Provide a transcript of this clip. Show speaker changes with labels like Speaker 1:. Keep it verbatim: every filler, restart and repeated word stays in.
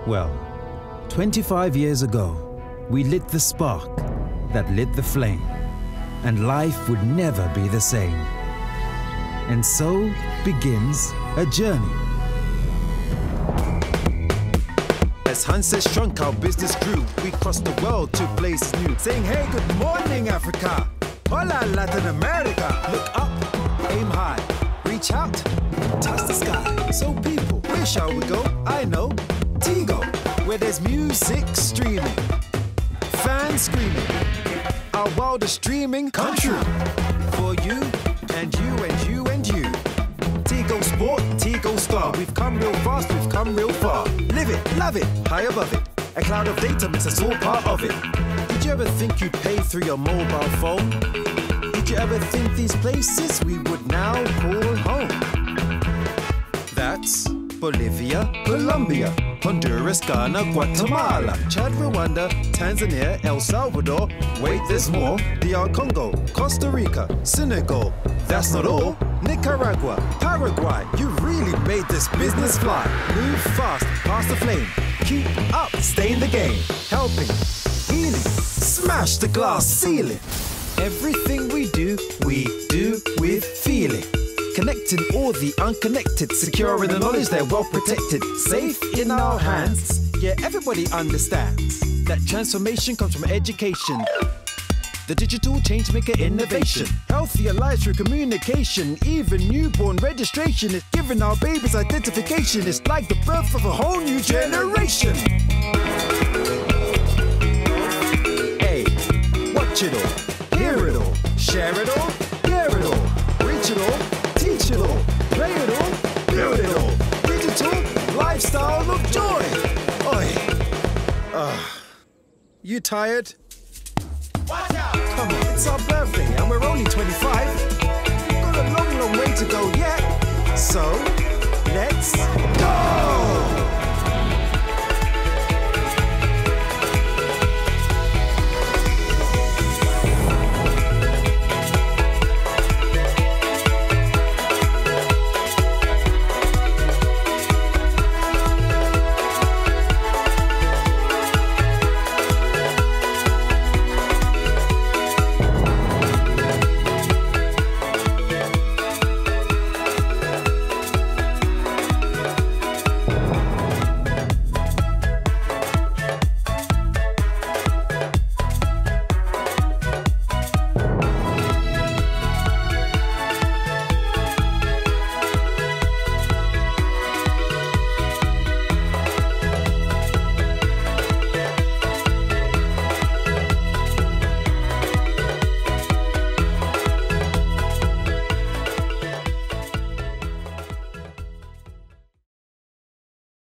Speaker 1: Well, twenty-five years ago, we lit the spark that lit the flame, and life would never be the same. And so begins a journey. As Hanses shrunk, our business grew. We crossed the world to places new, saying, hey, good morning, Africa. Hola, Latin America. Look up, aim high, reach out, touch the sky. So people, where shall we go? I know, Tigo, where there's music streaming, fans screaming, our world is streaming come true. For you, and you, and you, and you. Tigo Sport, Tigo Star. We've come real fast, we've come real far. Live it, love it, high above it. A cloud of data makes us all part of it. Did you ever think you'd pay through your mobile phone? Did you ever think these places we would now call home? That's Bolivia, Colombia, Honduras, Ghana, Guatemala, Chad, Rwanda, Tanzania, El Salvador. Wait, there's more. D R Congo, Costa Rica, Senegal. That's not all. Nicaragua, Paraguay. You really made this business fly. Move fast, past the flame. Keep up, stay in the game. Helping, healing, smash the glass ceiling. Everything we do, we do with feeling. Connecting all the unconnected, secure in the knowledge they're well protected, safe in our hands. Yeah, everybody understands that transformation comes from education. The digital change maker innovation, healthier lives through communication. Even newborn registration is giving our babies identification. It's like the birth of a whole new generation. Hey, watch it all, hear it all, share it all, hear it all, reach it all. Teach it all, play it all, build it all. Digital lifestyle of joy. Oi. Uh, you tired? Watch out. Come on, it's our birthday and we're only twenty-five. Got a long, long way to go yet. So, let's